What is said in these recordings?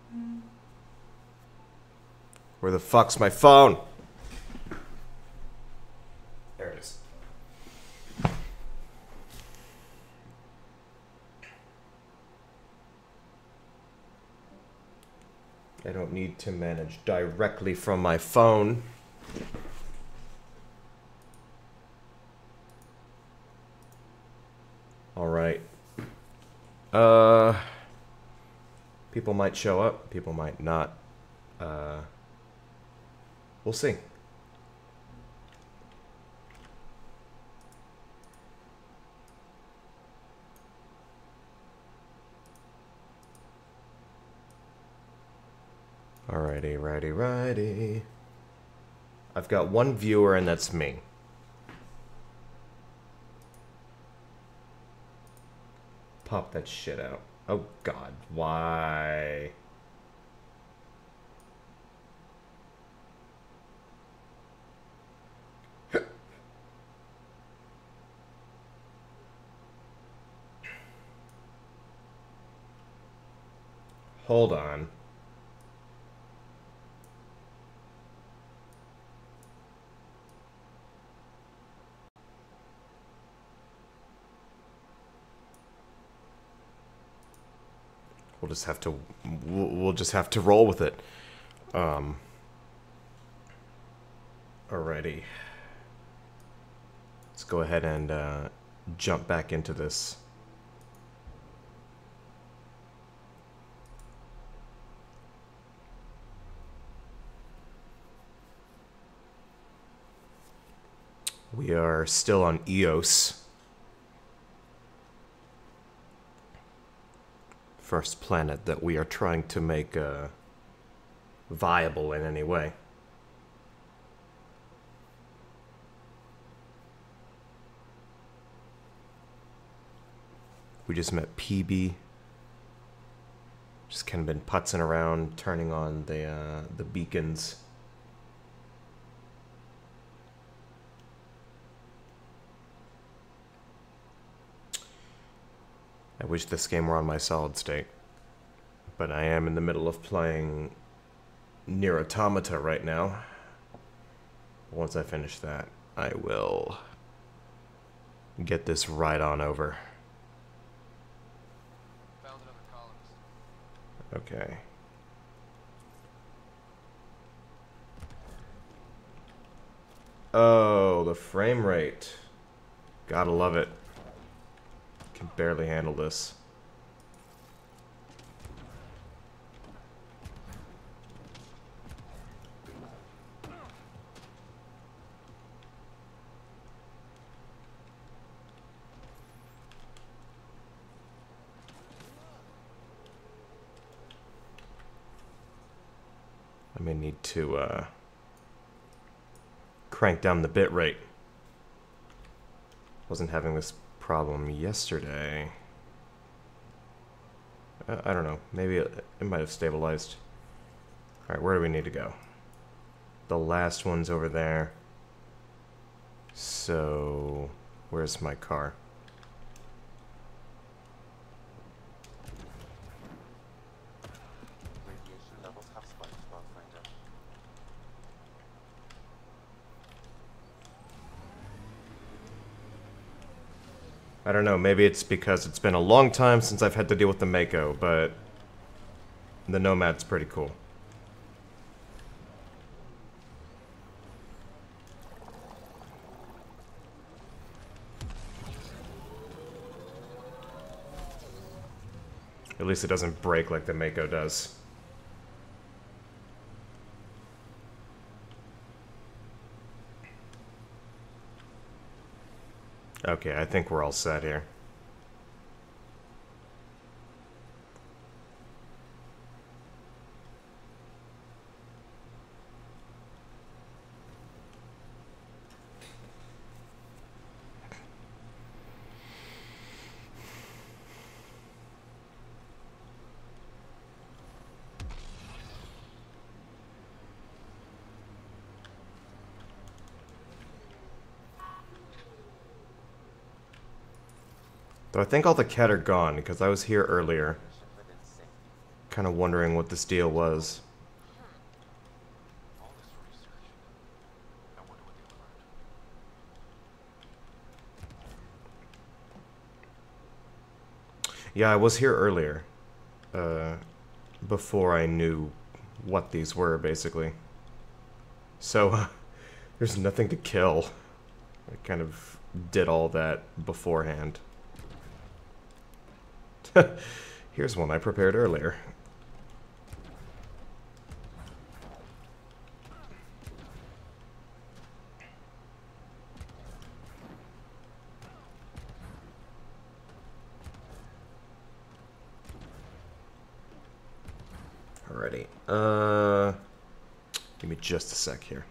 Where the fuck's my phone? There it is. I don't need to manage directly from my phone. All right. People might show up, people might not. We'll see. Alrighty, righty. I've got one viewer and that's me. Pop that shit out. Oh god, why? Hold on. We'll just have to roll with it. Alrighty. Let's go ahead and jump back into this. We are still on Eos. First planet that we are trying to make viable in any way. We just met PB. Just kind of been putzing around, turning on the beacons. I wish this game were on my solid state, but I am in the middle of playing Nier Automata right now. Once I finish that, I will get this right on over. Found another colonist. Okay. Oh, the frame rate. Gotta love it. Can barely handle this. I may need to crank down the bit rate. Wasn't having this problem yesterday. I don't know. Maybe it might have stabilized. Alright, where do we need to go? The last one's over there. So, where's my car? Radiation levels have spiked, Pathfinder. I don't know, maybe it's because it's been a long time since I've had to deal with the Mako, but the Nomad's pretty cool. At least it doesn't break like the Mako does. Okay, I think we're all set here. Though I think all the Kett are gone, because I was here earlier. Mission within sync. Kind of wondering what this deal was. All this research. I wonder what they learned. Yeah, I was here earlier. Before I knew what these were, basically. So, there's nothing to kill. I kind of did all that beforehand. Here's one I prepared earlier. Alrighty. Give me just a sec here.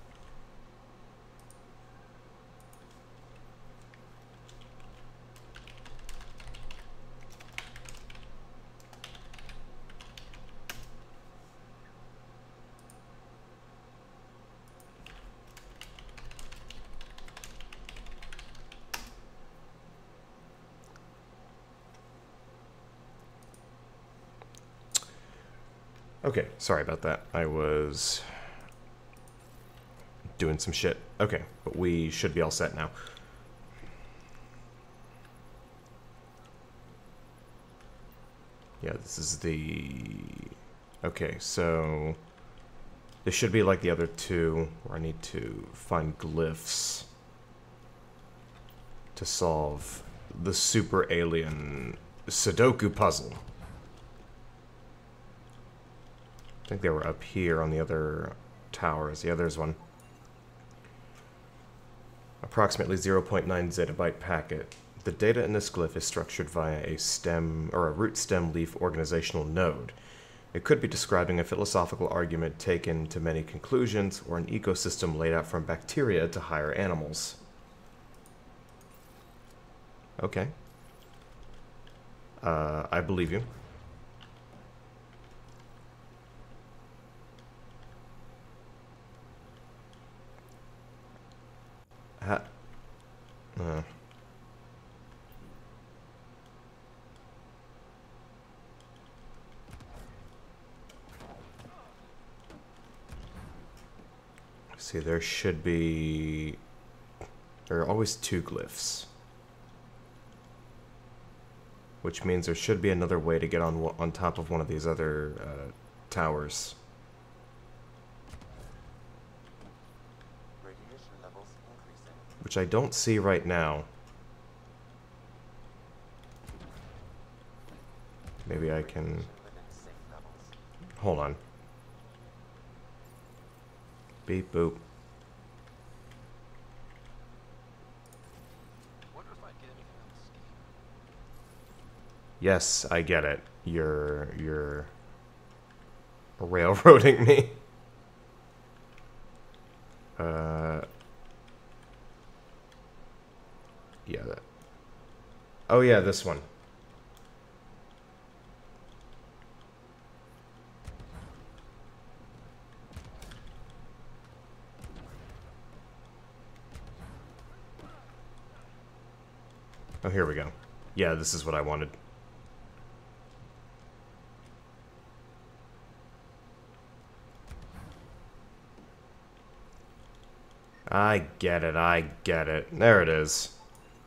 Okay, sorry about that. I was doing some shit. Okay, but we should be all set now. Yeah, this is the... Okay, so... This should be like the other two, where I need to find glyphs to solve the super alien Sudoku puzzle. I think they were up here on the other towers. Yeah, there's one. Approximately 0.9 zettabyte packet. The data in this glyph is structured via a stem or a root stem leaf organizational node. It could be describing a philosophical argument taken to many conclusions or an ecosystem laid out from bacteria to higher animals. Okay. I believe you. See, there should be... There are always two glyphs. Which means there should be another way to get on top of one of these other towers. Radiation levels increasing. Which I don't see right now. Maybe I can... Within safe levels. Hold on. Beep boop. Wonder if I get anything on the scheme. Yes, I get it. You're railroading me. Yeah, that. Oh yeah, this one. Oh, here we go. Yeah, this is what I wanted. I get it, I get it. There it is.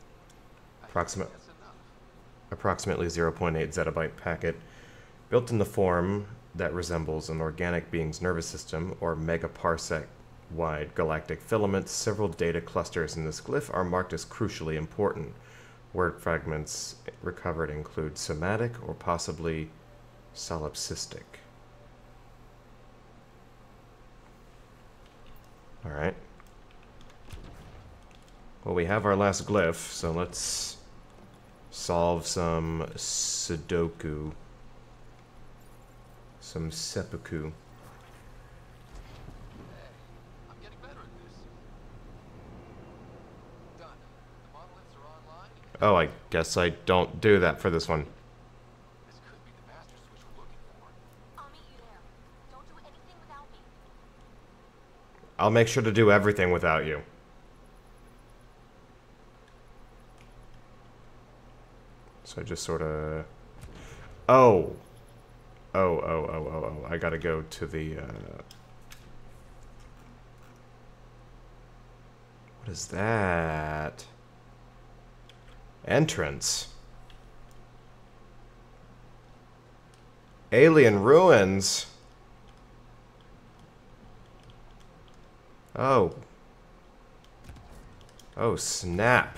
Approximately 0.8 zettabyte packet, built in the form that resembles an organic being's nervous system or megaparsec-wide galactic filaments. Several data clusters in this glyph are marked as crucially important. Word fragments recovered include somatic or possibly solipsistic. Alright. Well, we have our last glyph, so let's solve some Sudoku. Some seppuku. I'm getting better at this. Done. The monoliths are online. Oh, I guess I don't do that for this one. This could be the master switch we're looking for. I'll meet you there. Don't do anything without me. I'll make sure to do everything without you. So I just sort of... Oh. Oh. I gotta go to the, What is that? Entrance. Alien ruins. Oh. Oh, snap.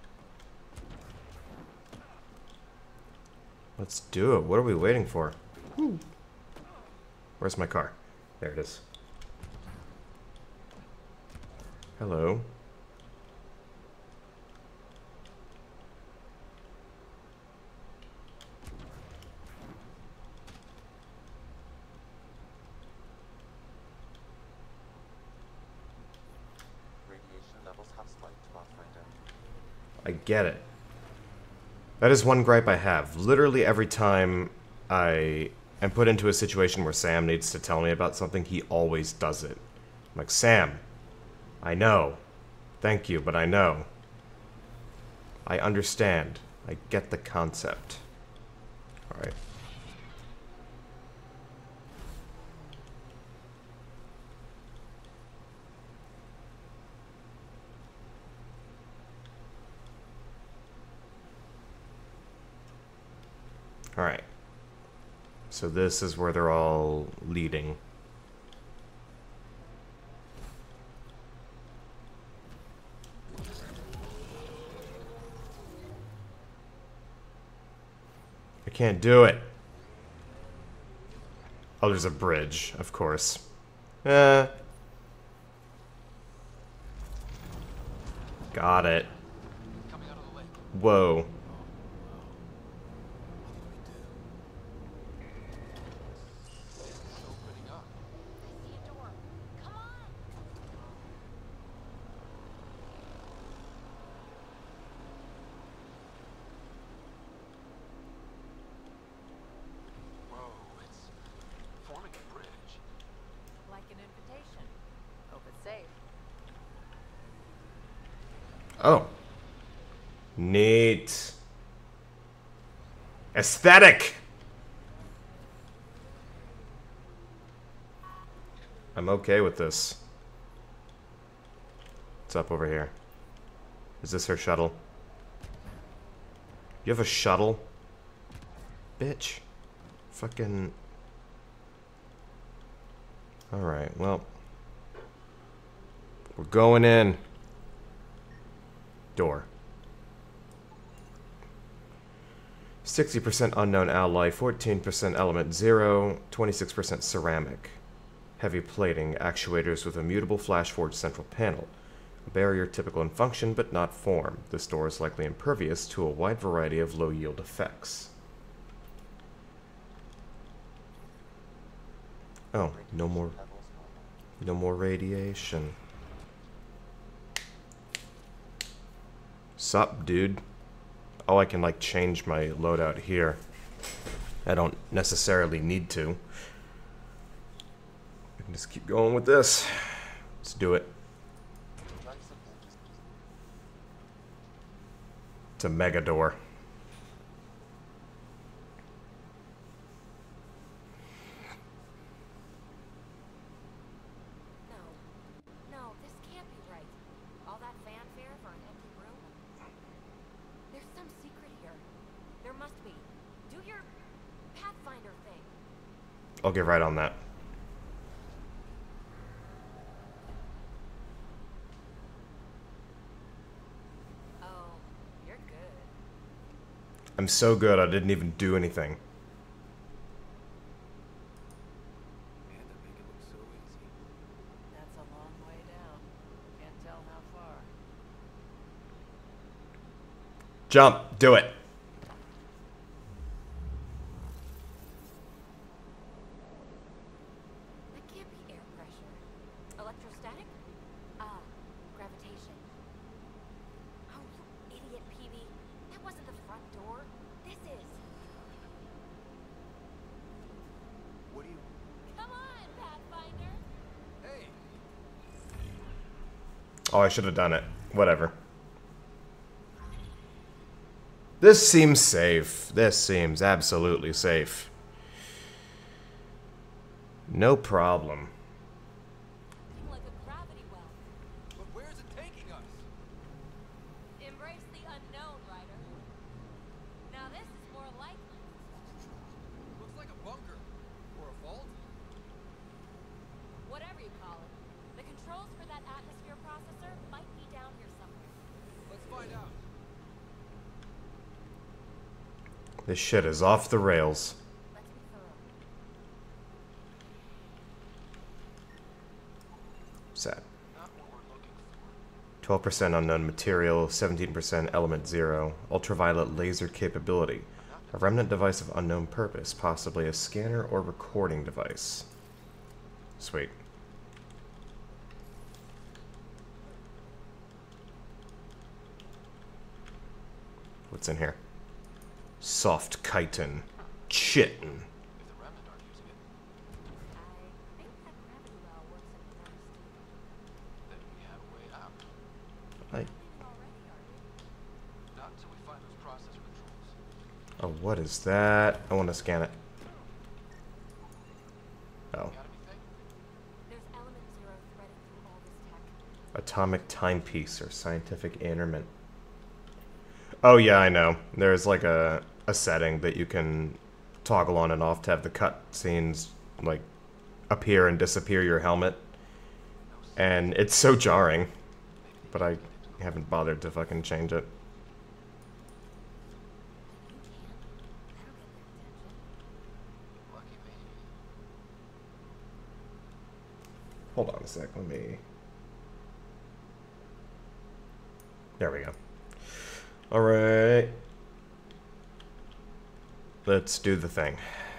Let's do it. What are we waiting for? Woo. Where's my car? There it is. Hello. I get it. That is one gripe I have. Literally every time I am put into a situation where Sam needs to tell me about something, he always does it. I'm like, Sam, I know. Thank you, but I know. I understand. I get the concept. Alright. Alright. So this is where they're all leading. I can't do it. Oh, there's a bridge, of course. Got it. Coming out of the lake. Whoa. It's opening up. I see a door. Come on! Whoa, it's forming a bridge. Like an invitation. Hope it's safe. Oh. Neat. Aesthetic! I'm okay with this. What's up over here? Is this her shuttle? You have a shuttle? Bitch. Fucking... Alright, well. We're going in. Door. 60% unknown alloy, 14% element 0, 26% ceramic. Heavy plating, actuators with a mutable flash-forged central panel. A barrier typical in function but not form. This door is likely impervious to a wide variety of low-yield effects. Oh, no more radiation. Sup, dude? Oh, I can, like, change my loadout here. I don't necessarily need to. I can just keep going with this. Let's do it. It's a mega door. No. No, this can't be right. All that fanfare for an empty room? There's some secret here. There must be. Do your Pathfinder thing. I'll get right on that. Oh, you're good. I'm so good I didn't even do anything. Man, that make it look so easy. That's a long way down. Can't tell how far. Jump! Do it! That can't be air pressure. Electrostatic? Ah, gravitation. Oh, you idiot, Peavy. That wasn't the front door. This is. What do you... Come on, Pathfinder. Hey! Oh, I should have done it. Whatever. This seems safe. This seems absolutely safe. No problem. Looking like a gravity well. But where's it taking us? Embrace the unknown, Ryder. Now this is more likely. Looks like a bunker. Or a vault. Whatever you call it. The controls for that atmosphere processor might be down here somewhere. Let's find out. This shit is off the rails. Let's be thorough. Sad. Not what we're looking for. 12% unknown material, 17% element 0, ultraviolet laser capability, a remnant device of unknown purpose, possibly a scanner or recording device. Sweet. What's in here? Soft chitin. Chitin. If the remnant aren't using it, I think that gravity well works in reverse too. then we have a way out. I, Leaving already, are we? Not until we find those processor controls. oh, what is that? I want to scan it. Oh. Got anything? There's element 0 threading through all this tech. Atomic timepiece or scientific interment. Oh yeah, I know. There's like a setting that you can toggle on and off to have the cut scenes like appear and disappear your helmet. And it's so jarring. But I haven't bothered to fucking change it. You can. That'll get their attention. Lucky me. Hold on a sec, let me... There we go. Alright. Let's do the thing.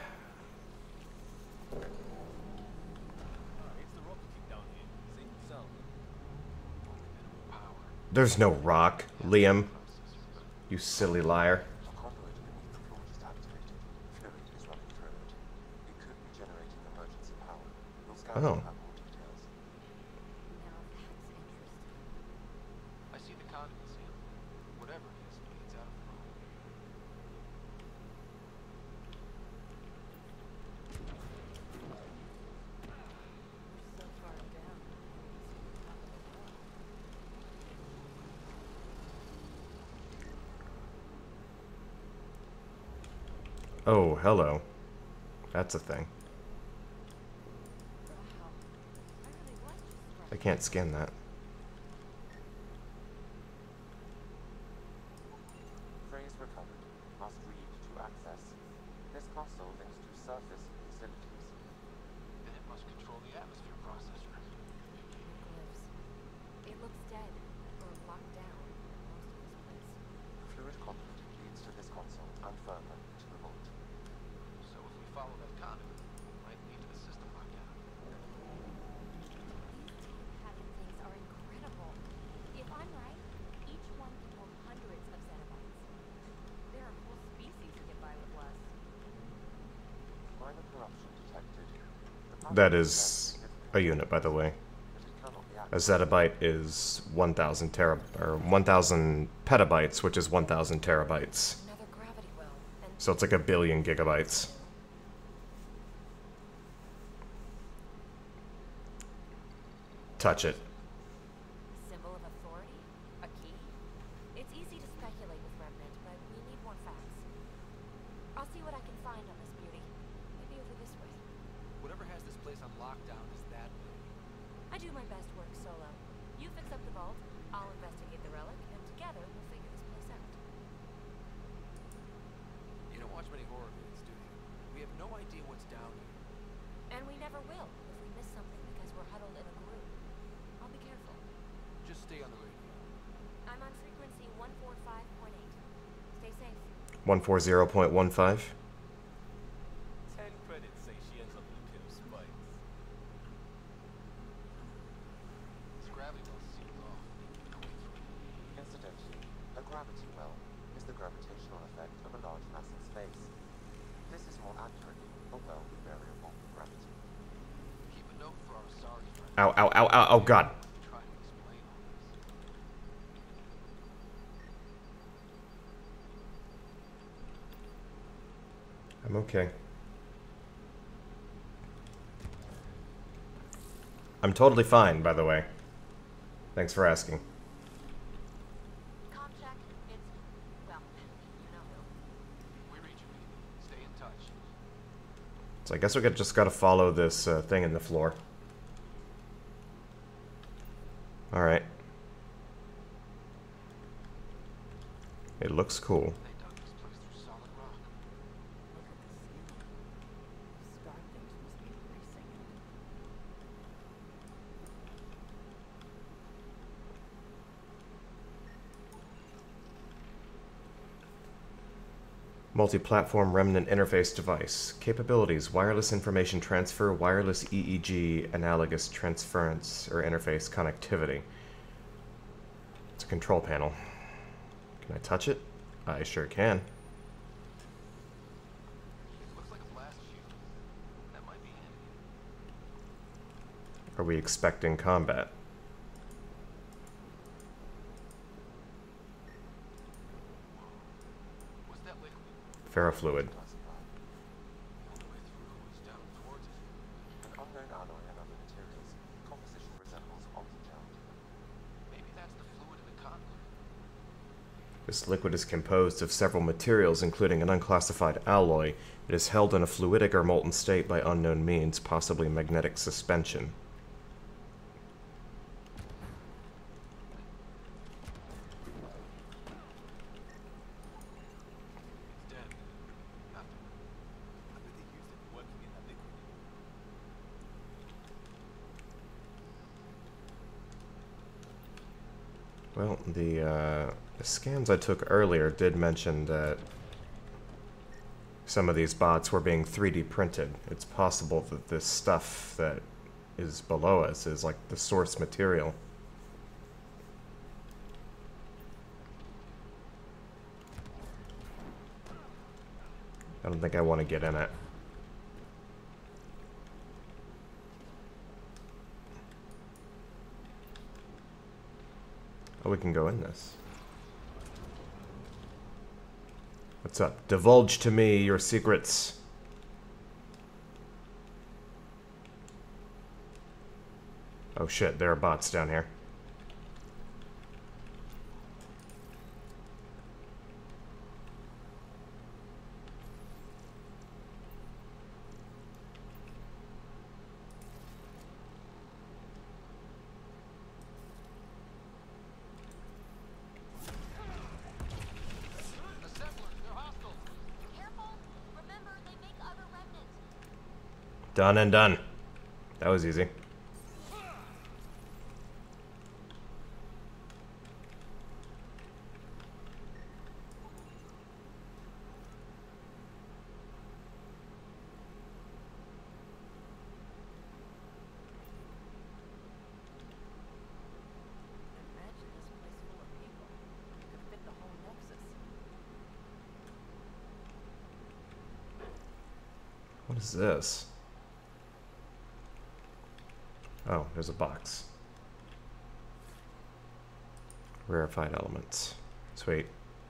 Power. There's no rock, Liam. You silly liar. A conduit beneath the floor just activated. Fluid is running through it. It could be generating emergency power. We'll scan Oh. and have more details. Now that's interesting. I see the conduit seal. Whatever it is, leads out of the room. We're so far down. It's top of the well. Oh, hello. That's a thing. Wow. I really was just I can't scan that. Phrase recovered. Must read to access. This console links to surface facilities. Then it must control the atmosphere processor. glyphs. It looks dead or locked down most of this place. The fluid conduit leads to this console and further to the vault. So if we follow that conduit, it might lead to the system lockdown. These tape-having things are incredible. If I'm right, each one can hold hundreds of zettabytes. There are whole species that get by with less. Minor corruption detected. The That pattern is suggests a unit, by the way. but it cannot be A activated. zettabyte is 1,000 or 1,000 petabytes, which is 1,000 terabytes. Another gravity well. And So it's like a billion gigabytes. Touch it. symbol of authority? A key? It's easy to speculate with Remnant, but we need more facts. I'll see what I can find on this beauty. Maybe over this way. Whatever has this place on lockdown is that way. I do my best work solo. You fix up the vault, I'll investigate the relic, and together we'll figure this place out. You don't watch many horror movies, do you? We have no idea what's down here. And we never will if we miss something because we're huddled in a group. I'll be careful. Just stay on the radio. I'm on frequency 145.8. Stay safe. 140.15. 10 credits say she ends up in a pit of spikes. This gravity well seals off. No way through. Incidentally, a gravity well is the gravitational effect of a large mass in space. This is more accurately a well with variable gravity. Keep a note for our Asari friend. Ow, ow, ow, ow, oh god. Try to explain all this. I'm okay. I'm totally fine, by the way. Thanks for asking. Com check. It's, well, you know who. We reach you. Stay in touch. So I guess we just gotta follow this thing in the floor. Alright. It looks cool. They dug this place through solid rock. Look at the ceiling. Those star things must be bracing it. Multi-platform remnant interface device. Capabilities: wireless information transfer, wireless EEG, analogous transference or interface connectivity. It's a control panel. Can I touch it? I sure can. It looks like a blast shield. That might be it. Are we expecting combat? What's that liquid? Ferrofluid. Classified. The only way through is down towards it. An unknown alloy and other materials. Composition resembles oxygen. Maybe that's the fluid in the conduit. This liquid is composed of several materials, including an unclassified alloy. It is held in a fluidic or molten state by unknown means, possibly magnetic suspension. It's dead. Nothing. I bet they used it working in that liquid. Well, the scans I took earlier did mention that some of these bots were being 3D printed. It's possible that this stuff that is below us is like the source material. I don't think I want to get in it. Oh, we can go in this. What's up? Divulge to me your secrets. Oh shit, there are bots down here. Assemblers, they're hostile. Careful! Remember, they make other remnants. Done and done. That was easy. Imagine this place full of people. Could fit the whole Nexus. What is this? Oh, there's a box. Rarefied elements. Sweet.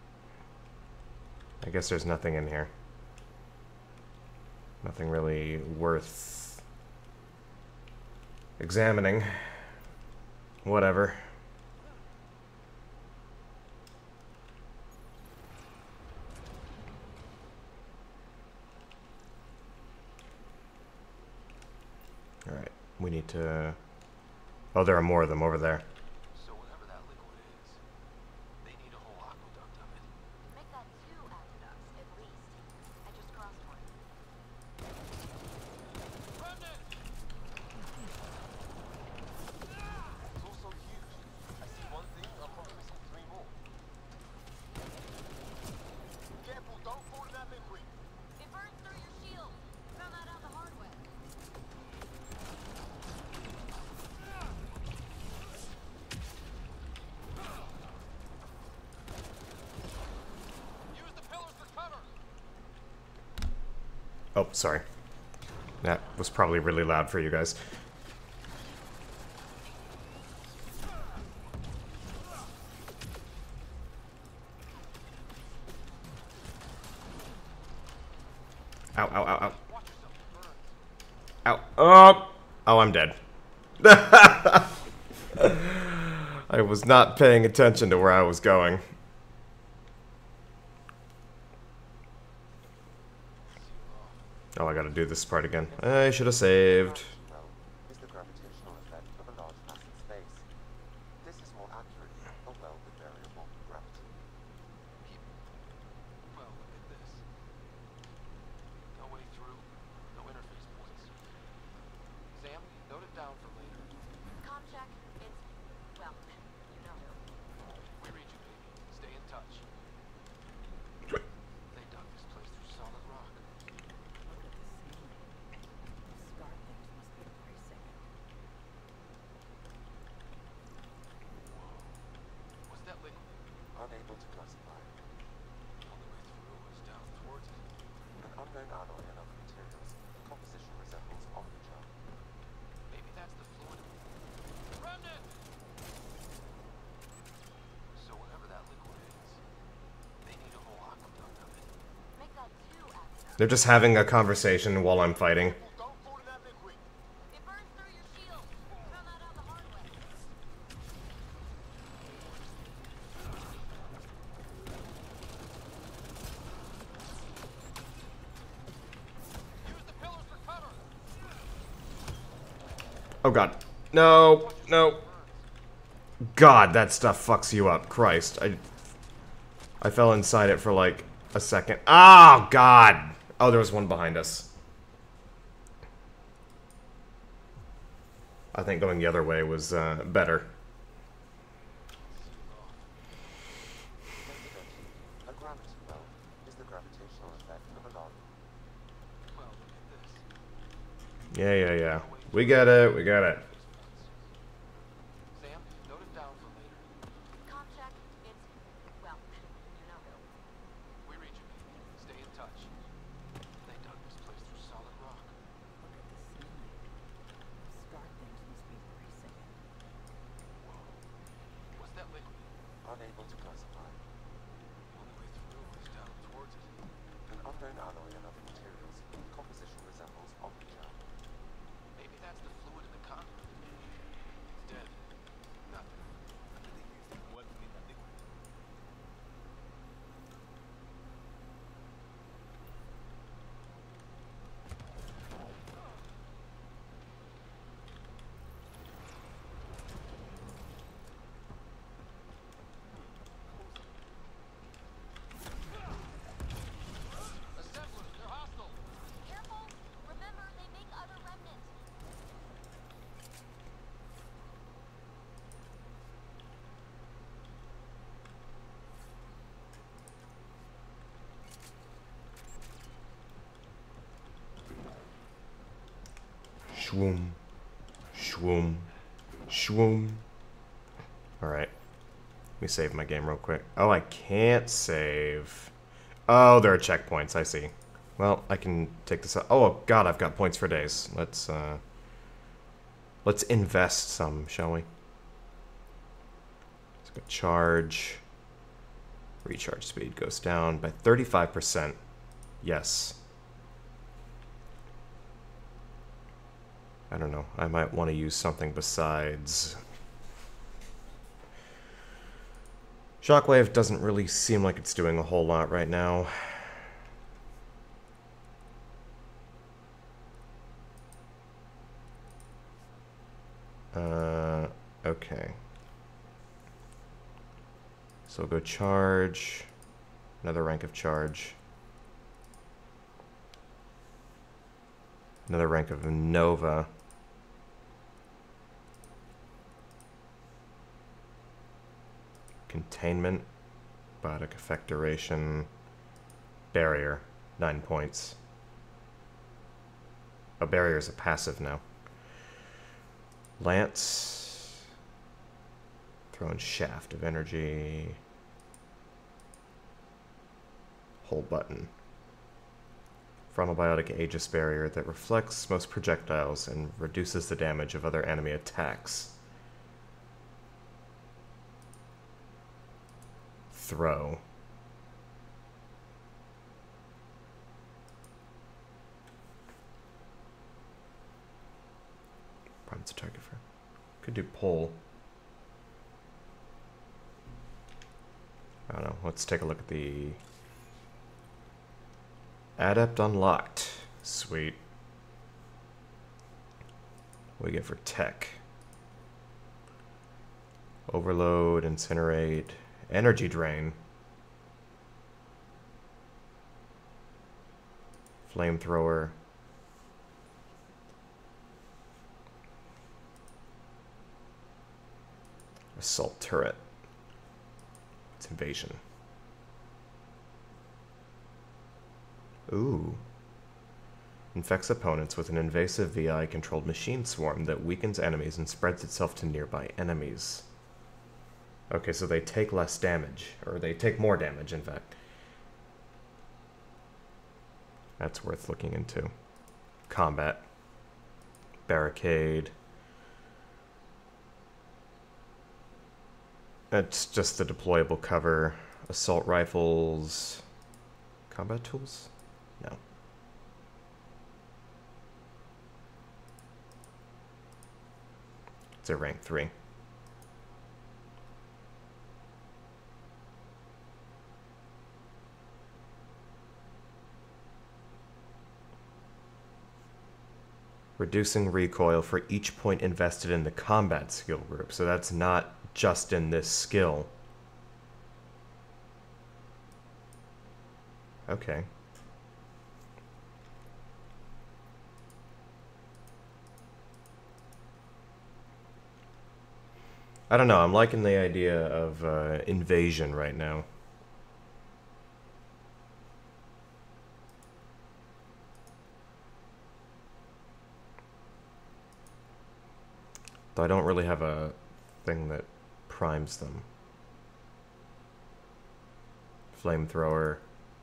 I guess there's nothing in here. Nothing really worth examining. Whatever. Alright, we need to... Oh, there are more of them over there. So whatever that liquid is, they need a whole aqueduct of it. Make that 2 aqueducts, at least. I just crossed one. Remnant! It's all so huge. I see one thing, I'm probably missing 3 more. Careful, don't fall in that liquid. It burns through your shield. Found that out the hard way. Use the pillars for cover. Oh, sorry. That was probably really loud for you guys. Ow, ow, ow, ow. Watch yourself, it burns. Ow. Oh! Oh, I'm dead. I was not paying attention to where I was going. Oh, I gotta do this part again. I should have saved. Well, is the gravitational effect of a large mass in space. This is more accurately a well with variable gravity. Well, look at this. No way through, no interface points. Sam, note it down for later. Com check. It's, well, you know who. We read you, baby. Stay in touch. They dug this place through solid rock. Look at the ceiling. Those scar things must be bracing. What's that liquid? Unable to classify. The only way through is down towards it. An unknown alloy and other materials. Composition resembles omnichar. Maybe that's the fluid. Remnant! So whatever that liquid is, they need a whole aqueduct of it. Make that 2 after. They're just having a conversation while I'm fighting. Don't go to that liquid! It burns through your shield. Found that out the hard way. Use the pillars for cover! Oh god. No, no. God, that stuff fucks you up. Christ. I fell inside it for like a second. Oh god. Oh, there was one behind us. I think going the other way was better. A gravity well is the gravitational effect of a large. Well, look at this. Yeah. We get it, we get it. Sam, note it down for later. Com check. It's, well, you know who. We read you, baby. Stay in touch. They dug this place through solid rock. Look at the ceiling. Those scar things must be bracing. What's that liquid? Unable to classify. The only way through is down towards it. An unknown alloy and other materials. Composition resembles omnichar. Maybe that's the fluid in the conduit. It's dead. Nothing. Assemblers, they're hostile. Careful. Remember, they make other remnants. Shwoom. Shwoom. Shwoom. Alright. Let me save my game real quick. Oh, I can't save. Oh, there are checkpoints, I see. Well, I can take this out. Oh, god, I've got points for days. Let's invest some, shall we? Let's go charge. Recharge speed goes down by 35%. Yes. I don't know. I might want to use something besides... Shockwave doesn't really seem like it's doing a whole lot right now. Okay. So we'll go charge. Another rank of charge. Another rank of Nova. Containment. Biotic effect duration. Barrier. 9 points. A barrier is a passive now. Lance. Throwing shaft of energy. Hold button. Frontal biotic Aegis barrier that reflects most projectiles and reduces the damage of other enemy attacks. Throw. What's the target for? Could do pull. I don't know. Let's take a look at the Adept unlocked. Sweet. What do we get for tech? Overload, incinerate, energy drain, flamethrower, assault turret. It's invasion. Ooh. Infects opponents with an invasive VI-controlled machine swarm that weakens enemies and spreads itself to nearby enemies. Okay, so they take less damage. Or they take more damage, in fact. That's worth looking into. Combat. Barricade. It's just the deployable cover. Assault rifles. Combat tools? No. It's a rank 3. Reducing recoil for each point invested in the combat skill group. So that's not just in this skill. Okay. I don't know, I'm liking the idea of invasion right now. Though I don't really have a thing that primes them. Flamethrower.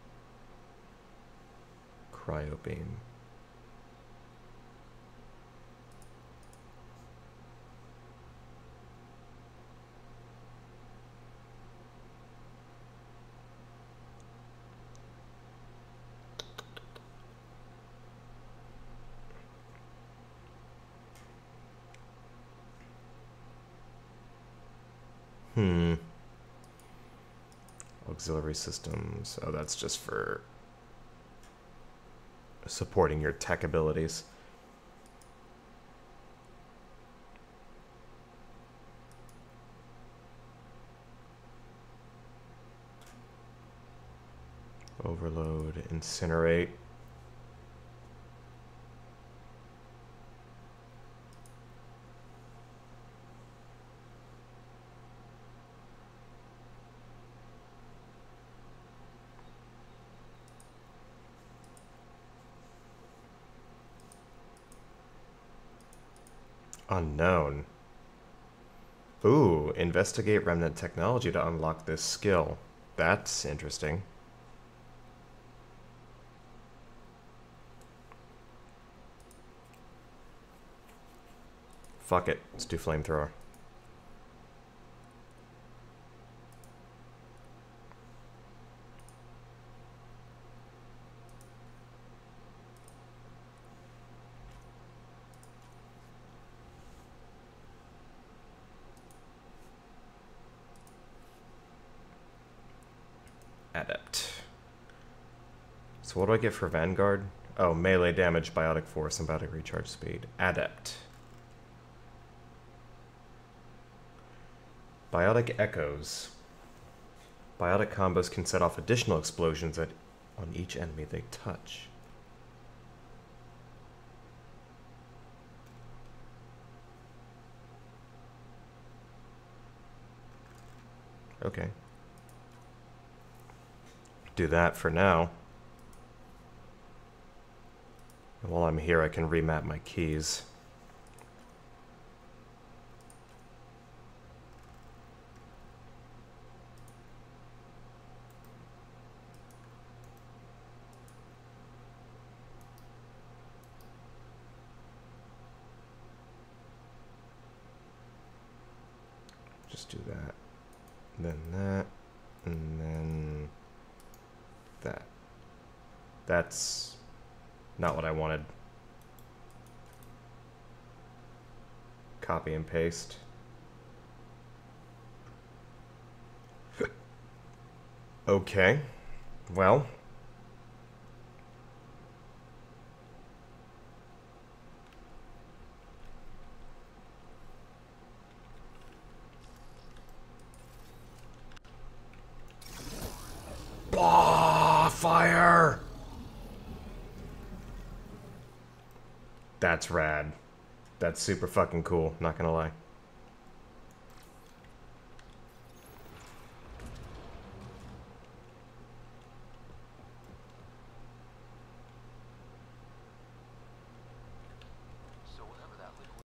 Cryo beam. Auxiliary systems. Oh, that's just for supporting your tech abilities. Overload, incinerate. Unknown. Ooh, investigate remnant technology to unlock this skill. That's interesting. Fuck it, let's do flamethrower. Adept. So what do I get for Vanguard? Oh, melee damage, biotic force, and biotic recharge speed. Adept. Biotic echoes. Biotic combos can set off additional explosions on each enemy they touch. Okay. Do that for now. And while I'm here, I can remap my keys. Just do that, then that, and then that. That's not what I wanted. Copy and paste. Okay. Well. Ah, fire! That's rad. That's super fucking cool, not gonna lie.